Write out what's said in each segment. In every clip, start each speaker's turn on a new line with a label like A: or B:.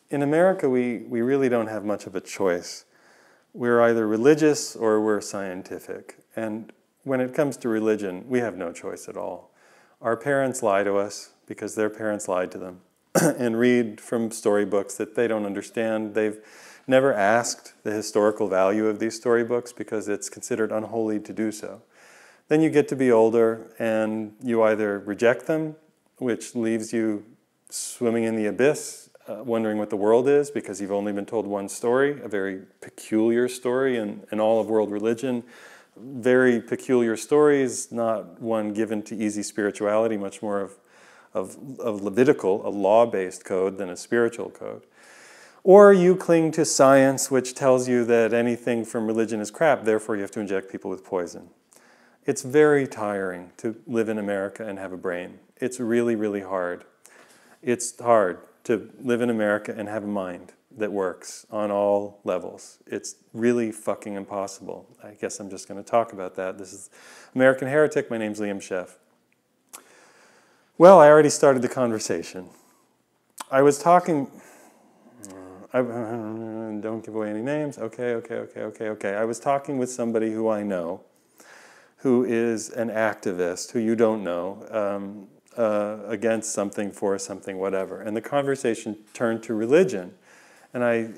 A: in America, we really don't have much of a choice. We're either religious or we're scientific. And when it comes to religion, we have no choice at all. Our parents lie to us because their parents lied to them and read from storybooks that they don't understand. They've never asked the historical value of these storybooks because it's considered unholy to do so. Then you get to be older and you either reject them, which leaves you swimming in the abyss, wondering what the world is because you've only been told one story, a very peculiar story in all of world religion. Very peculiar stories, not one given to easy spirituality, much more of Levitical, a law-based code than a spiritual code. Or you cling to science, which tells you that anything from religion is crap, therefore you have to inject people with poison. It's very tiring to live in America and have a brain. It's really, really hard. It's hard to live in America and have a mind that works on all levels. It's really fucking impossible. I guess I'm just going to talk about that. This is American Heretic. My name's Liam Sheff. Well, I already started the conversation. I was talking... don't give away any names. Okay. I was talking with somebody who I know, who is an activist, who you don't know, against something, for something, whatever. And the conversation turned to religion. And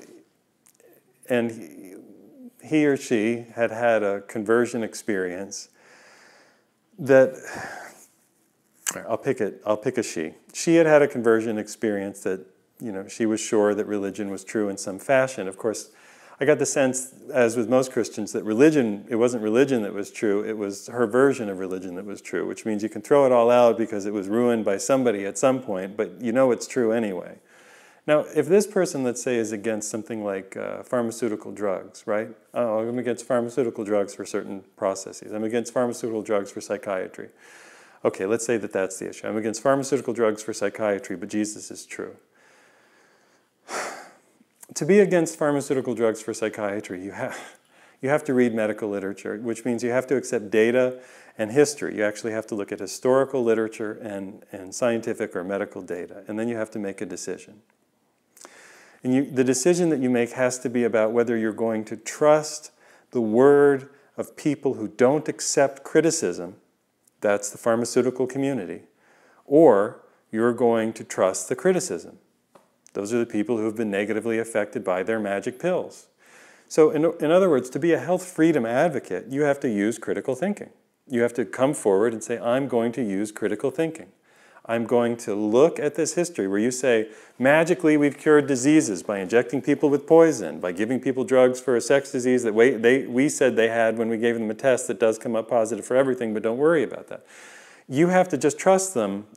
A: he or she had had a conversion experience that, I'll pick a she. She had had a conversion experience that, she was sure that religion was true in some fashion. Of course, I got the sense, as with most Christians, that it wasn't religion that was true, it was her version of religion that was true, which means you can throw it all out because it was ruined by somebody at some point, but it's true anyway. Now, if this person, let's say, is against something like pharmaceutical drugs, right? Oh, I'm against pharmaceutical drugs for certain processes. I'm against pharmaceutical drugs for psychiatry. Okay, let's say that that's the issue. I'm against pharmaceutical drugs for psychiatry, but Jesus is true. To be against pharmaceutical drugs for psychiatry, you have to read medical literature, which means you have to accept data and history. You actually have to look at historical literature and scientific or medical data, and then you have to make a decision. And the decision that you make has to be about whether you're going to trust the word of people who don't accept criticism, that's the pharmaceutical community, or you're going to trust the criticism. Those are the people who have been negatively affected by their magic pills. So in other words, to be a health freedom advocate, you have to use critical thinking. You have to come forward and say, I'm going to use critical thinking. I'm going to look at this history where you say, magically we've cured diseases by injecting people with poison, by giving people drugs for a sex disease that we said they had when we gave them a test that does come up positive for everything, but don't worry about that. You have to just trust them,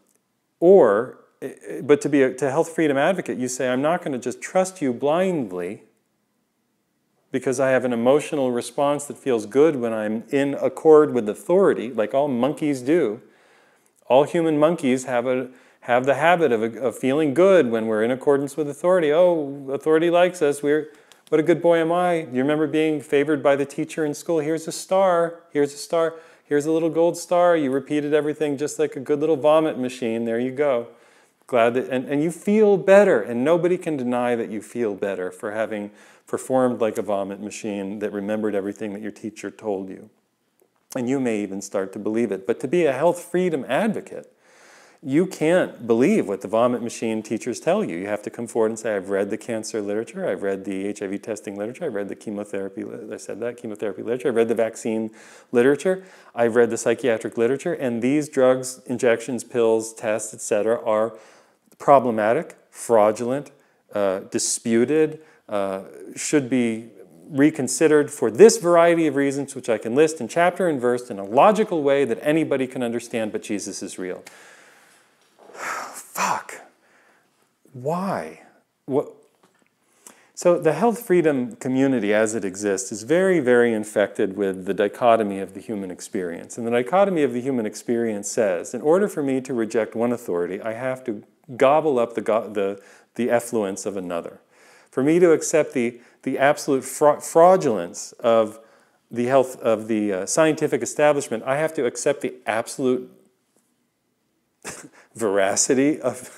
A: but to be a health freedom advocate, you say, I'm not going to just trust you blindly because I have an emotional response that feels good when I'm in accord with authority, like all monkeys do. All human monkeys have the habit of feeling good when we're in accordance with authority. Oh, authority likes us. What a good boy am I. You remember being favored by the teacher in school? Here's a star. Here's a star. Here's a little gold star. You repeated everything just like a good little vomit machine. There you go. Glad that, and you feel better, and nobody can deny that you feel better for having performed like a vomit machine that remembered everything that your teacher told you. And you may even start to believe it. But to be a health freedom advocate, you can't believe what the vomit machine teachers tell you. You have to come forward and say, I've read the cancer literature, I've read the HIV testing literature, I've read the chemotherapy literature, I've read the vaccine literature, I've read the psychiatric literature, and these drugs, injections, pills, tests, etc. are problematic, fraudulent, disputed, should be reconsidered for this variety of reasons, which I can list in chapter and verse in a logical way that anybody can understand, but Jesus is real. Fuck. Why? What? So the health freedom community as it exists is very, very infected with the dichotomy of the human experience. And the dichotomy of the human experience says, in order for me to reject one authority, I have to gobble up the effluence of another. For me to accept the absolute fraudulence of the health of the scientific establishment, I have to accept the absolute veracity of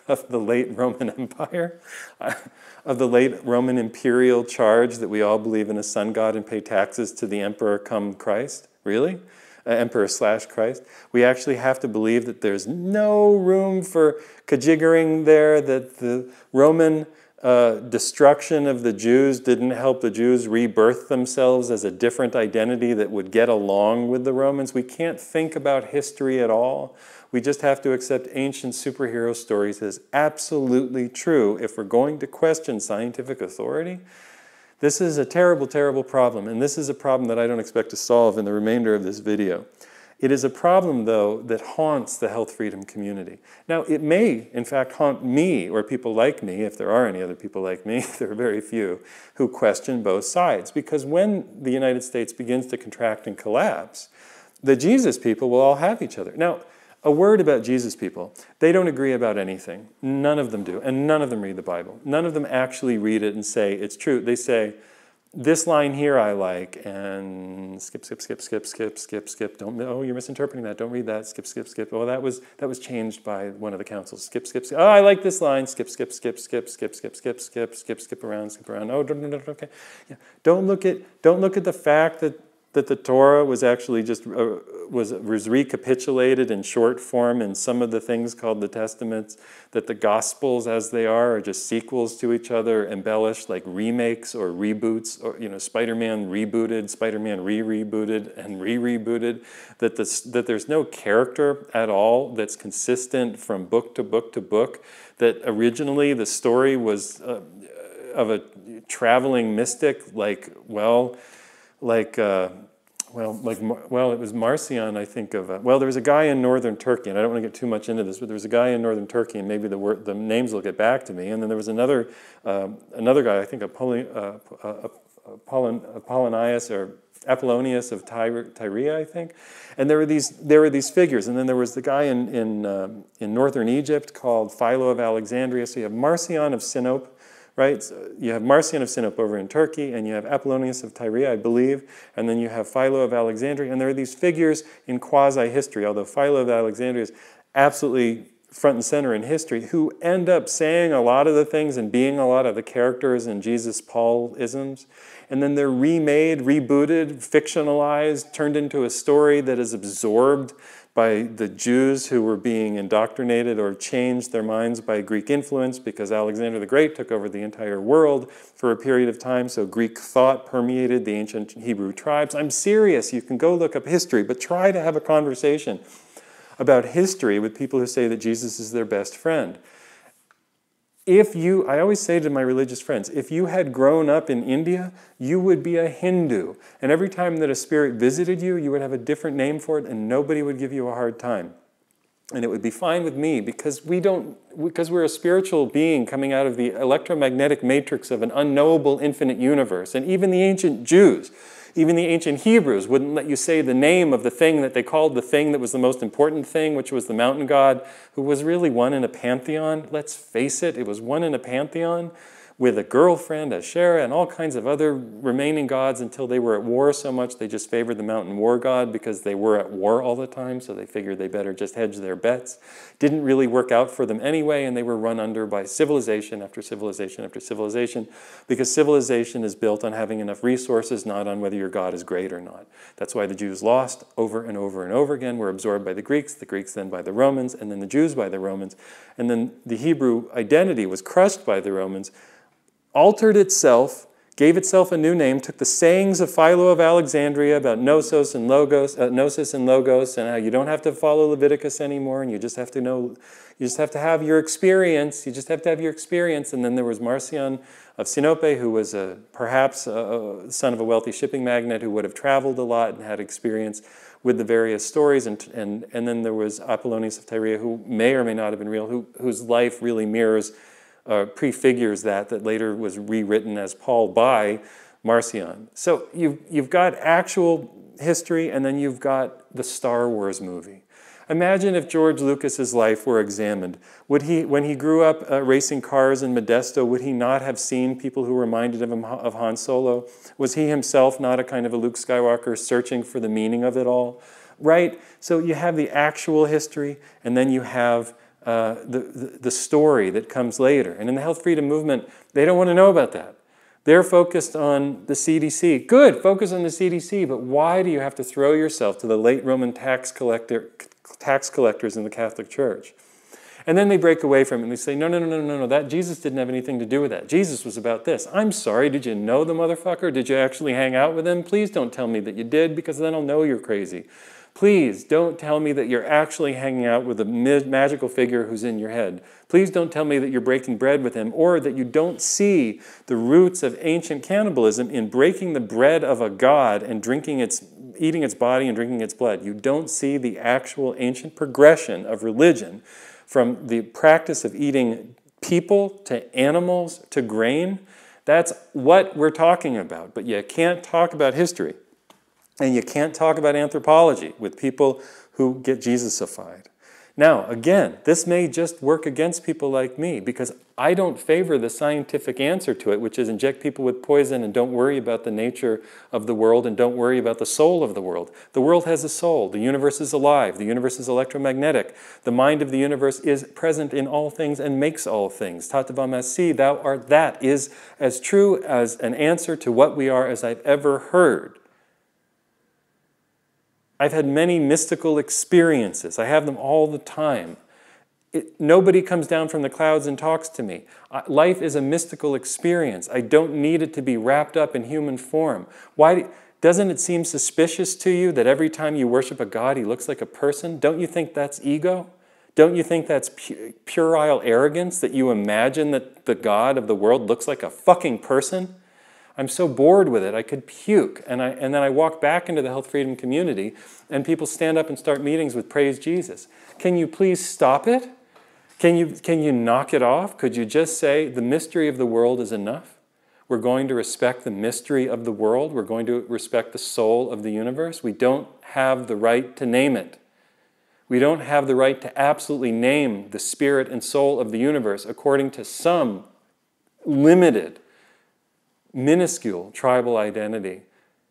A: of the late Roman Empire, of the late Roman imperial charge that we all believe in a sun god and pay taxes to the emperor come Christ? Really? Emperor/Christ. We actually have to believe that there's no room for cajiggering there, that the Roman destruction of the Jews didn't help the Jews rebirth themselves as a different identity that would get along with the Romans. We can't think about history at all. We just have to accept ancient superhero stories as absolutely true if we're going to question scientific authority. This is a terrible, terrible problem, and this is a problem that I don't expect to solve in the remainder of this video. It is a problem, though, that haunts the health freedom community. Now, it may, in fact, haunt me or people like me, if there are any other people like me, there are very few, who question both sides. Because when the United States begins to contract and collapse, the Jesus people will all have each other. Now, a word about Jesus people. They don't agree about anything. None of them do, and none of them read the Bible. None of them actually read it and say, it's true. They say, this line here I like, and skip, skip, skip, skip, skip, skip, skip. Don't, oh, you're misinterpreting that. Don't read that. Skip, skip, skip. Oh, that was changed by one of the councils. Skip, skip, skip. Oh, I like this line. Skip, skip, skip, skip, skip, skip, skip, skip, skip, skip around, skip around. Oh, okay. Yeah. Don't look at the fact that the Torah was actually just was recapitulated in short form in some of the things called the Testaments, that the Gospels as they are just sequels to each other, embellished like remakes or reboots, or Spider-Man rebooted, Spider-Man re-rebooted and re-rebooted, that there's no character at all that's consistent from book to book to book, that originally the story was of a traveling mystic, it was Marcion, I think of. There was a guy in northern Turkey, and I don't want to get too much into this, but there was a guy in northern Turkey, and maybe the names will get back to me. And then there was another guy, I think Apollonius or Apollonius of Tyrea, I think. And there were these figures, and then there was the guy in northern Egypt called Philo of Alexandria. So you have Marcion of Sinope. Right? So you have Marcion of Sinope over in Turkey, and you have Apollonius of Tyre, I believe, and then you have Philo of Alexandria, and there are these figures in quasi-history, although Philo of Alexandria is absolutely front and center in history, who end up saying a lot of the things and being a lot of the characters in Jesus-Paul-isms, and then they're remade, rebooted, fictionalized, turned into a story that is absorbed by the Jews who were being indoctrinated or changed their minds by Greek influence, because Alexander the Great took over the entire world for a period of time, so Greek thought permeated the ancient Hebrew tribes. I'm serious, you can go look up history, but try to have a conversation about history with people who say that Jesus is their best friend. I always say to my religious friends, if you had grown up in India, you would be a Hindu. And every time that a spirit visited you, you would have a different name for it, and nobody would give you a hard time. And it would be fine with me, because we're a spiritual being coming out of the electromagnetic matrix of an unknowable infinite universe. And even the ancient Jews, even the ancient Hebrews wouldn't let you say the name of the thing that they called the thing that was the most important thing, which was the mountain god, who was really one in a pantheon. Let's face it, it was one in a pantheon with a girlfriend, Asherah, and all kinds of other remaining gods until they were at war so much they just favored the mountain war god because they were at war all the time, so they figured they better just hedge their bets. Didn't really work out for them anyway, and they were run under by civilization after civilization after civilization, because civilization is built on having enough resources, not on whether your god is great or not. That's why the Jews lost over and over and over again, were absorbed by the Greeks then by the Romans, and then the Jews by the Romans, and then the Hebrew identity was crushed by the Romans, altered itself, gave itself a new name, took the sayings of Philo of Alexandria about gnosis and logos, and how you don't have to follow Leviticus anymore, and you just have to have your experience. You just have to have your experience. And then there was Marcion of Sinope, who was perhaps a son of a wealthy shipping magnate who would have traveled a lot and had experience with the various stories. And then there was Apollonius of Tyrea, who may or may not have been real, whose life really mirrors prefigures that later was rewritten as Paul by Marcion. So you've got actual history, and then you've got the Star Wars movie. Imagine if George Lucas's life were examined. Would he, when he grew up racing cars in Modesto, would he not have seen people who reminded him of Han Solo? Was he himself not a kind of a Luke Skywalker searching for the meaning of it all? Right? So you have the actual history, and then you have the story that comes later. And in the health freedom movement, they don't want to know about that. They're focused on the CDC. Good, focus on the CDC, but why do you have to throw yourself to the late Roman tax collectors in the Catholic Church? And then they break away from it and they say, no, that Jesus didn't have anything to do with that. Jesus was about this. I'm sorry, did you know the motherfucker? Did you actually hang out with him? Please don't tell me that you did, because then I'll know you're crazy. Please don't tell me that you're actually hanging out with a magical figure who's in your head. Please don't tell me that you're breaking bread with him, or that you don't see the roots of ancient cannibalism in breaking the bread of a god and eating its body and drinking its blood. You don't see the actual ancient progression of religion from the practice of eating people to animals to grain. That's what we're talking about. But you can't talk about history, and you can't talk about anthropology with people who get Jesusified. Now, again, this may just work against people like me, because I don't favor the scientific answer to it, which is inject people with poison and don't worry about the nature of the world and don't worry about the soul of the world. The world has a soul. The universe is alive. The universe is electromagnetic. The mind of the universe is present in all things and makes all things. Tatavam asi, thou art that, is as true as an answer to what we are as I've ever heard. I've had many mystical experiences. I have them all the time. Nobody comes down from the clouds and talks to me. Life is a mystical experience. I don't need it to be wrapped up in human form. Doesn't it seem suspicious to you that every time you worship a god, he looks like a person? Don't you think that's ego? Don't you think that's puerile arrogance, that you imagine that the god of the world looks like a fucking person? I'm so bored with it, I could puke. And then I walk back into the health freedom community, and people stand up and start meetings with praise Jesus. Can you please stop it? Can you knock it off? Could you just say the mystery of the world is enough? We're going to respect the mystery of the world. We're going to respect the soul of the universe. We don't have the right to name it. We don't have the right to absolutely name the spirit and soul of the universe according to some limited, minuscule tribal identity.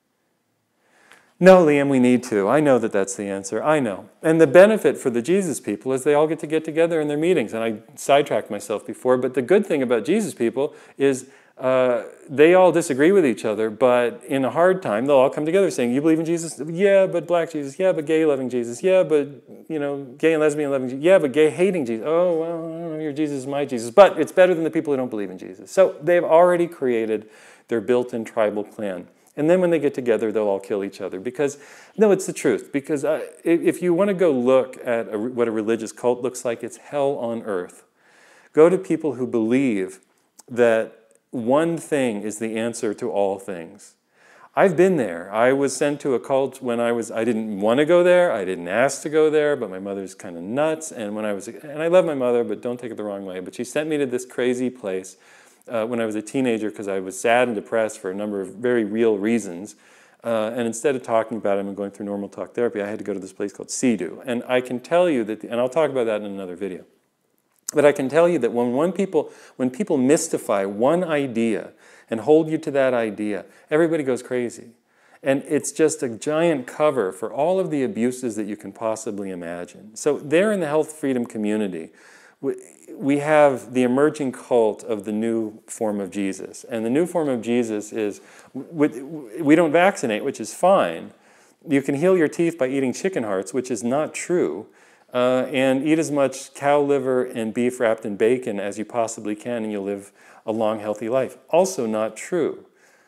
A: No, Liam, we need to. I know that that's the answer. I know. And the benefit for the Jesus people is they all get together in their meetings. And I sidetracked myself before, but the good thing about Jesus people is they all disagree with each other, but in a hard time, they'll all come together saying, you believe in Jesus? Yeah, but black Jesus. Yeah, but gay loving Jesus. Yeah, but, gay and lesbian loving Jesus. Yeah, but gay hating Jesus. Oh, well, I don't know, your Jesus is my Jesus. But it's better than the people who don't believe in Jesus. So they've already created their built-in tribal clan. And then when they get together, they'll all kill each other. Because, no, it's the truth. Because if you want to go look at what a religious cult looks like, it's hell on earth. Go to people who believe that one thing is the answer to all things. I've been there. I was sent to a cult when I didn't want to go there. I didn't ask to go there, but my mother's kind of nuts. And I love my mother, but don't take it the wrong way. But she sent me to this crazy place when I was a teenager, because I was sad and depressed for a number of very real reasons. And instead of talking about it and going through normal talk therapy, I had to go to this place called Sidu. And I can tell you that, and I'll talk about that in another video, but I can tell you that when people mystify one idea and hold you to that idea, everybody goes crazy. And it's just a giant cover for all of the abuses that you can possibly imagine. So there in the health freedom community, we have the emerging cult of the new form of Jesus. And the new form of Jesus is, we don't vaccinate, which is fine. You can heal your teeth by eating chicken hearts, which is not true. And eat as much cow liver and beef wrapped in bacon as you possibly can, and you'll live a long, healthy life. Also not true.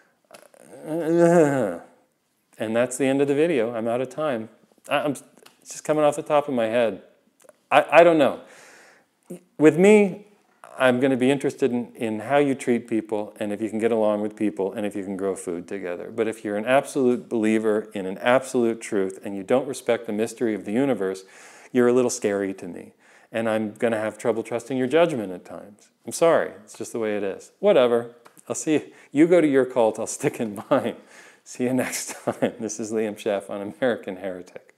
A: And that's the end of the video. I'm out of time. I'm just coming off the top of my head. I don't know. With me, I'm going to be interested in how you treat people, and if you can get along with people, and if you can grow food together. But if you're an absolute believer in an absolute truth, and you don't respect the mystery of the universe, you're a little scary to me. And I'm going to have trouble trusting your judgment at times. I'm sorry. It's just the way it is. Whatever. I'll see you. You go to your cult, I'll stick in mine. See you next time. This is Liam Sheff on American Heretic.